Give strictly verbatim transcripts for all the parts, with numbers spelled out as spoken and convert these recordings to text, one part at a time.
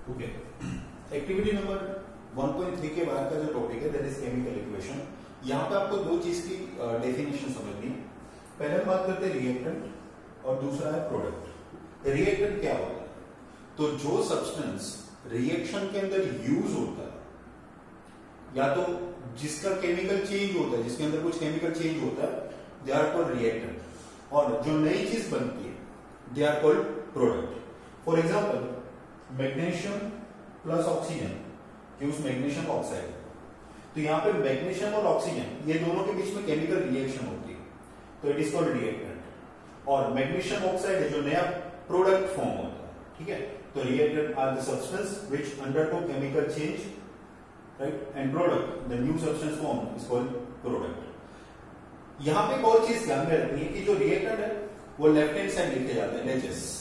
Okay, activity number one point three के बाद का जो टॉपिक है दैट इज केमिकल इक्वेशन। यहाँ पे आपको दो चीज की डेफिनेशन समझनी है। पहले हम बात करते हैं रिएक्टेंट और दूसरा है प्रोडक्ट। रिएक्टेंट क्या होता है? तो जो सब्सटेंस रिएक्शन के अंदर यूज होता है या तो जिसका केमिकल चेंज होता है, जिसके अंदर कुछ केमिकल चेंज होता है, दे आर कॉल्ड रिएक्टेंट। और जो नई चीज बनती है they are called product. For example magnesium plus oxygen, use magnesium oxide. तो यहाँ पे मैग्नीशियम और ऑक्सीजन ये दोनों के बीच में केमिकल रिएक्शन होती है, तो इट इज कॉल्ड रिएक्टेंट। और मैग्नीशियम ऑक्साइड है जो नया प्रोडक्ट फॉर्म होता है, ठीक है। तो reactant are the substance which undergo chemical change, right, and product the new substance form is called product. यहाँ पे एक और चीज ध्यान में रखनी है कि जो रिएक्टेंट है वो लेफ्ट हैंड साइड लिखे जाते हैं एच एस,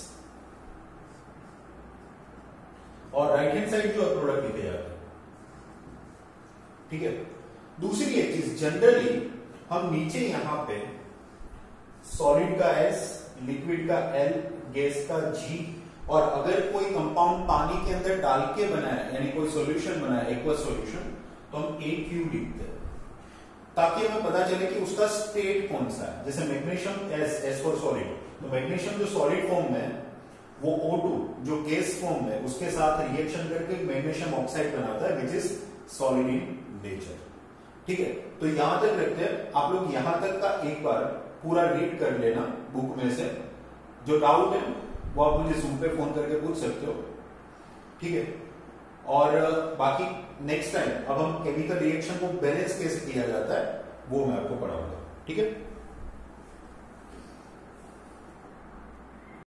और राइट हैंड साइड जो है प्रोडक्ट लिखे जाते हैं, ठीक है। दूसरी एक चीज, जनरली हम नीचे यहां पे सॉलिड का एस, लिक्विड का एल, गैस का जी, और अगर कोई कंपाउंड पानी के अंदर डाल के बना है यानी कोई सॉल्यूशन बना है, एक्वा सॉल्यूशन, तो हम ए क्यू लिखते हैं ताकि हमें पता चले कि उसका स्टेट कौन सा है। जैसे magnesium S, S for solid, तो मैग्नीशियम जो सॉलिड फॉर्म में है वो ओ टू जो गैस फॉर्म है उसके साथ रिएक्शन करके मैग्नीशियम ऑक्साइड बनाता है which is solid in nature, ठीक है। तो यहां तक रखते हैं। आप लोग यहां तक का एक बार पूरा रीड कर लेना बुक में से। जो डाउट है वो आप मुझे जूम पे फोन करके पूछ सकते हो, ठीक है। और बाकी नेक्स्ट टाइम अब हम केमिकल रिएक्शन को बैलेंस कैसे किया जाता है वो मैं आपको पढ़ाऊंगा, ठीक है।